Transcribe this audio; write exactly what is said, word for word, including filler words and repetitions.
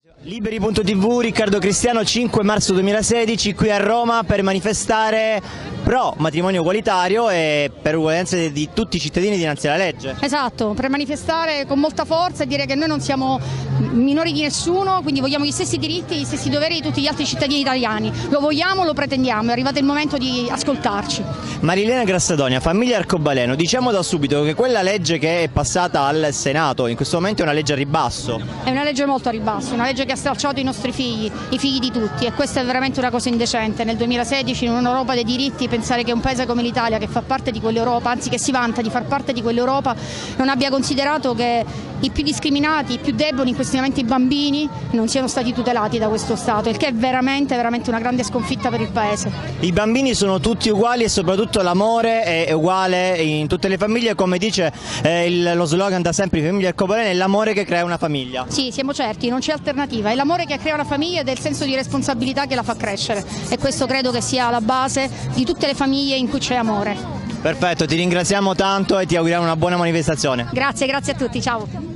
Liberi punto tivù, Riccardo Cristiano, cinque marzo duemilasedici, qui a Roma per manifestare pro matrimonio egualitario e per uguaglianza di tutti i cittadini dinanzi alla legge. Esatto, per manifestare con molta forza e dire che noi non siamo minori di nessuno, quindi vogliamo gli stessi diritti e gli stessi doveri di tutti gli altri cittadini italiani. Lo vogliamo, lo pretendiamo, è arrivato il momento di ascoltarci. Marilena Grassadonia, famiglia Arcobaleno, diciamo da subito che quella legge che è passata al Senato in questo momento è una legge a ribasso. È una legge molto a ribasso, una legge che ha stracciato i nostri figli, i figli di tutti, e questa è veramente una cosa indecente. Nel duemilasedici, in un'Europa dei diritti, pensare che un paese come l'Italia, che fa parte di quell'Europa, anzi che si vanta di far parte di quell'Europa, non abbia considerato che i più discriminati, i più deboli, in questi momenti i bambini, non siano stati tutelati da questo Stato, il che è veramente, veramente una grande sconfitta per il paese. I bambini sono tutti uguali e soprattutto l'amore è uguale in tutte le famiglie, come dice eh, il, lo slogan da sempre di Famiglia Arcobaleno, è l'amore che crea una famiglia. Sì, siamo certi, non c'è alternativa, è l'amore che crea una famiglia ed è il senso di responsabilità che la fa crescere, e questo credo che sia la base di tutte le famiglie in cui c'è amore. Perfetto, ti ringraziamo tanto e ti auguriamo una buona manifestazione. Grazie, grazie a tutti, ciao.